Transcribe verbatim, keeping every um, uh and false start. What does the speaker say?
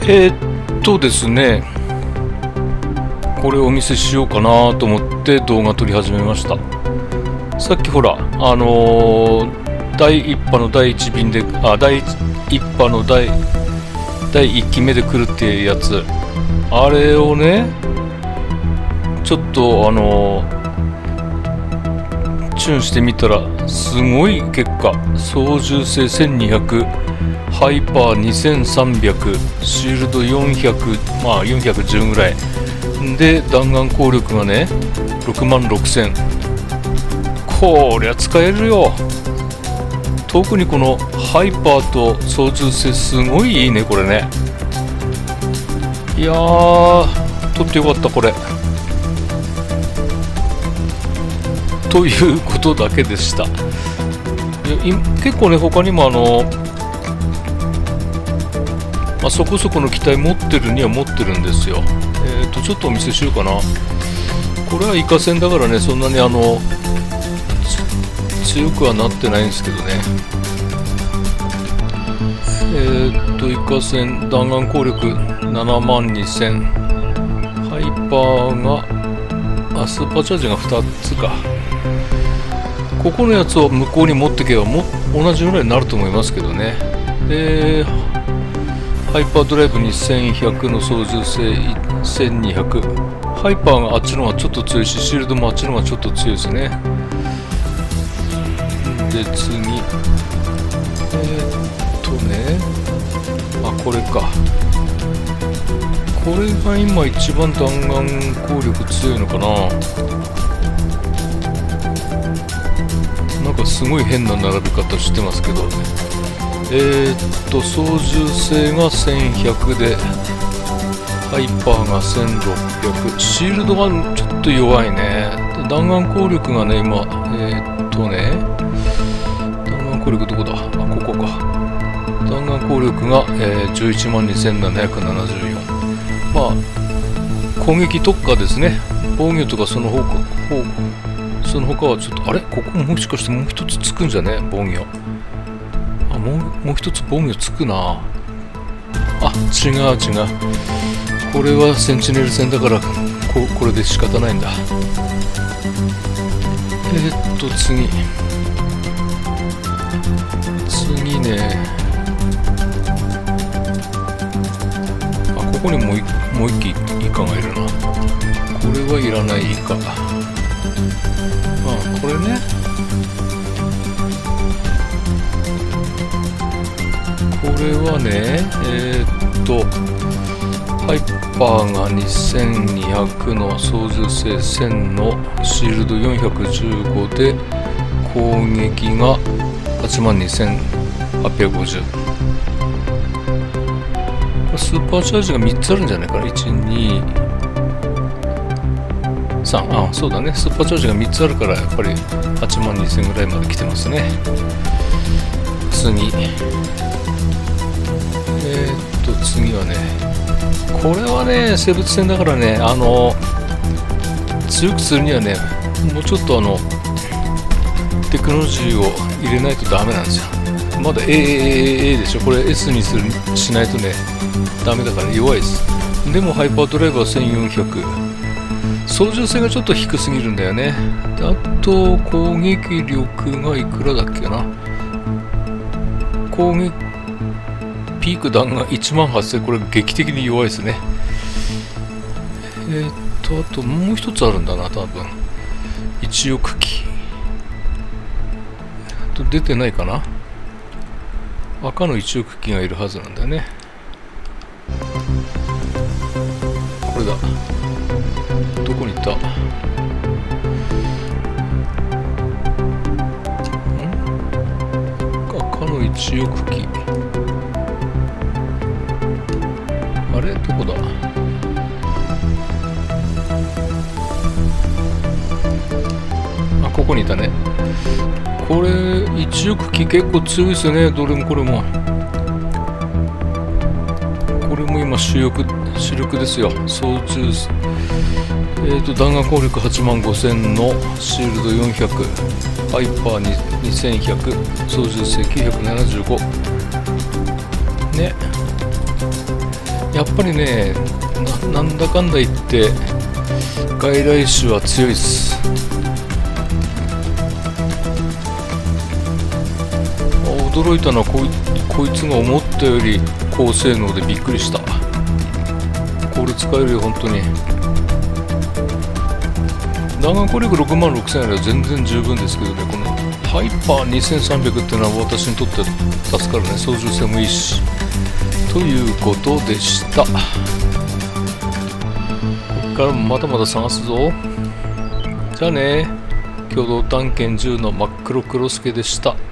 えー、っとですね、これをお見せしようかなと思って動画撮り始めました。さっきほら、あのー、だいいち波のだいいち便で、あ、だいいち波の第第いっきめで来るっていうやつ、あれをね、ちょっとあのー、チューンしてみたら、すごい結果、操縦性せんにひゃく、ハイパーにせんさんびゃく、シールドよんひゃく、まあよんひゃくじゅうぐらいで、弾丸効力がねろくまんろくせん。こりゃ使えるよ。特にこのハイパーと操縦性すごいいいね、これね。いやー、取ってよかったこれ。ということだけでした。いや結構ね、他にもあのまあ、そこそこの機体持ってるには持ってるんですよ。えっと、ちょっとお見せしようかな。これはイカ戦だからね、そんなにあの、強くはなってないんですけどね。えっと、イカ戦、弾丸効力ななまんにせん。ハイパーが、あ、スーパーチャージがふたつか。ここのやつを向こうに持っていけばも同じぐらいになると思いますけどね。で、ハイパードライブにせんひゃくの操縦性せんにひゃく。ハイパーがあっちの方がちょっと強いし、シールドもあっちの方がちょっと強いですね。で、次。えー、っとね。あ、これか。これが今一番弾丸効力強いのかな。なんかすごい変な並び方してますけど。えー、っと操縦性がせんひゃくでハイパーがせんろっぴゃく、シールドがちょっと弱いね。で弾丸効力がね今えー、っとね弾丸効力どこだ、あ、ここか。弾丸効力が、えー、じゅういちまんにせんななひゃくななじゅうよん。まあ攻撃特化ですね。防御とかその他その他はちょっと、あれここもしかしてもう一つつくんじゃね、防御。もう、もう一つ防御つくな。あ、違う違う。これはセンチネル戦だから、こ、これで仕方ないんだ。えー、っと、次。次ね。あ、ここにもう一、もう一機イカがいるな。これはいらないイカ。あ、これね。これはね、えー、っと、ハイパーがにせんにひゃくの操縦性せんのシールドよんひゃくじゅうごで攻撃がはちまんにせんはっぴゃくごじゅう。これスーパーチャージがみっつあるんじゃないかな。いち、に、さん。あ、そうだね。スーパーチャージがみっつあるからやっぱりはちまんにせんぐらいまで来てますね。次。えー、っと次はね、これはね生物戦だからね、あの強くするにはねもうちょっとあのテクノロジーを入れないとダメなんですよ。まだ エーエーエーエー でしょ。これ エス にするしないとねダメだから弱いです。でもハイパードライバーせんよんひゃく、操縦性がちょっと低すぎるんだよね。であと攻撃力がいくらだっけな。攻撃ピーク弾がいちまんはっせん、これ劇的に弱いですね。えー、っとあともう一つあるんだな、多分いちおく機と出てないかな。赤のいちおく機がいるはずなんだよね。これだ。どこに行った？ん？赤のいちおく機、あれどこだ？あ、ここにいたね。これいちおく機結構強いですよね。どれもこれもこれも今主力主力ですよ。操縦えーと弾丸効力はちまんごせんのシールドよんひゃく、ハイパーにせんひゃく、操縦性きゅうひゃくななじゅうごね。 やっぱりね な, なんだかんだ言って外来種は強いっす。驚いたのはこい、こいつが思ったより高性能でびっくりした。これ使えるよ本当に。弾丸攻略ろくまんろくせんえんあれば全然十分ですけどね、このハイパーにせんさんびゃくっていうのは私にとっては助かるね。操縦性もいいしということでした。こっからもまだまだ探すぞ。じゃあね、共同探検じゅうの真っ黒黒助でした。